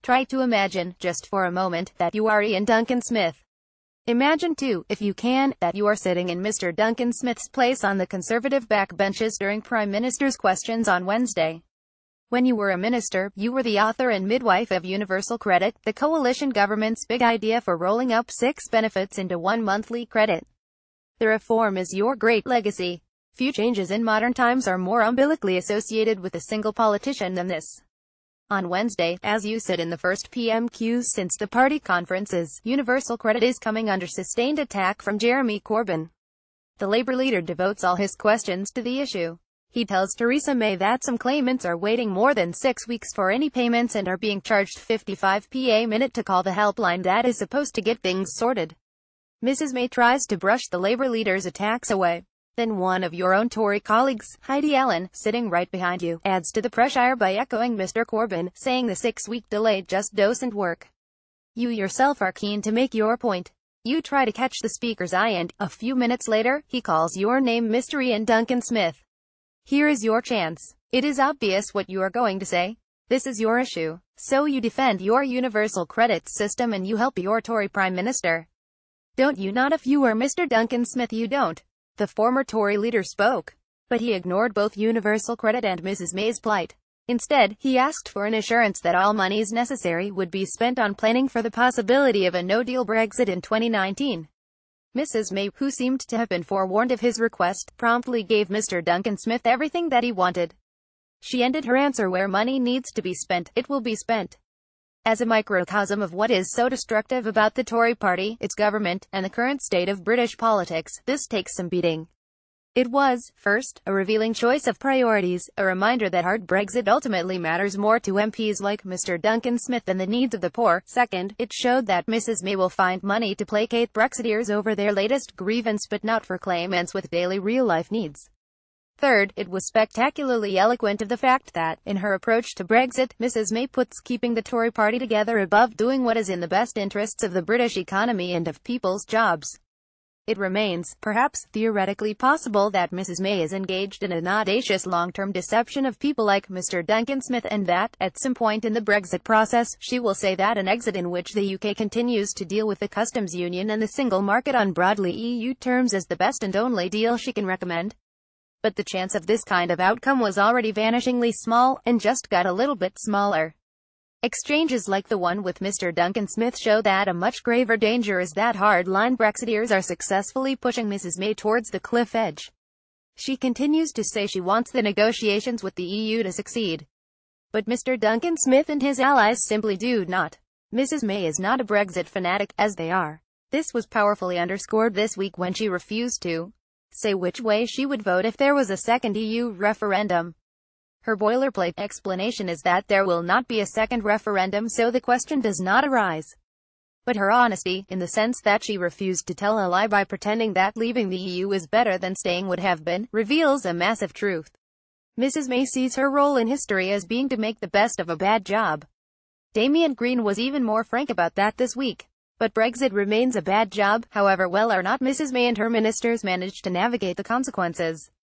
Try to imagine, just for a moment, that you are Ian Duncan Smith. Imagine too, if you can, that you are sitting in Mr. Duncan Smith's place on the Conservative backbenches during Prime Minister's questions on Wednesday. When you were a minister, you were the author and midwife of Universal Credit, the coalition government's big idea for rolling up 6 benefits into one monthly credit. The reform is your great legacy. Few changes in modern times are more umbilically associated with a single politician than this. On Wednesday, as you sit in the first PM queues since the party conferences, Universal Credit is coming under sustained attack from Jeremy Corbyn. The Labour leader devotes all his questions to the issue. He tells Theresa May that some claimants are waiting more than 6 weeks for any payments and are being charged 55p a minute to call the helpline that is supposed to get things sorted. Mrs. May tries to brush the Labour leader's attacks away. Then one of your own Tory colleagues, Heidi Allen, sitting right behind you, adds to the pressure by echoing Mr. Corbyn, saying the 6-week delay just doesn't work. You yourself are keen to make your point. You try to catch the speaker's eye and, a few minutes later, he calls your name Mr. Ian Duncan Smith. Here is your chance. It is obvious what you are going to say. This is your issue. So you defend your universal credit system and you help your Tory Prime Minister. Don't you not? If you were Mr. Duncan Smith, you don't. The former Tory leader spoke. But he ignored both universal credit and Mrs. May's plight. Instead, he asked for an assurance that all monies necessary would be spent on planning for the possibility of a no-deal Brexit in 2019. Mrs. May, who seemed to have been forewarned of his request, promptly gave Mr. Duncan Smith everything that he wanted. She ended her answer: where money needs to be spent, it will be spent. As a microcosm of what is so destructive about the Tory party, its government, and the current state of British politics, this takes some beating. It was, first, a revealing choice of priorities, a reminder that hard Brexit ultimately matters more to MPs like Mr. Duncan Smith than the needs of the poor. Second, it showed that Mrs. May will find money to placate Brexiteers over their latest grievance but not for claimants with daily real-life needs. Third, it was spectacularly eloquent of the fact that, in her approach to Brexit, Mrs. May puts keeping the Tory party together above doing what is in the best interests of the British economy and of people's jobs. It remains, perhaps, theoretically possible that Mrs. May is engaged in an audacious long-term deception of people like Mr. Duncan Smith and that, at some point in the Brexit process, she will say that an exit in which the UK continues to deal with the customs union and the single market on broadly EU terms is the best and only deal she can recommend. But the chance of this kind of outcome was already vanishingly small, and just got a little bit smaller. Exchanges like the one with Mr. Duncan Smith show that a much graver danger is that hard-line Brexiteers are successfully pushing Mrs. May towards the cliff edge. She continues to say she wants the negotiations with the EU to succeed. But Mr. Duncan Smith and his allies simply do not. Mrs. May is not a Brexit fanatic, as they are. This was powerfully underscored this week when she refused to say which way she would vote if there was a second EU referendum. Her boilerplate explanation is that there will not be a second referendum, so the question does not arise. But her honesty, in the sense that she refused to tell a lie by pretending that leaving the EU is better than staying would have been, reveals a massive truth. Mrs. May sees her role in history as being to make the best of a bad job. Damian Green was even more frank about that this week. But Brexit remains a bad job, however well or not Mrs. May and her ministers manage to navigate the consequences.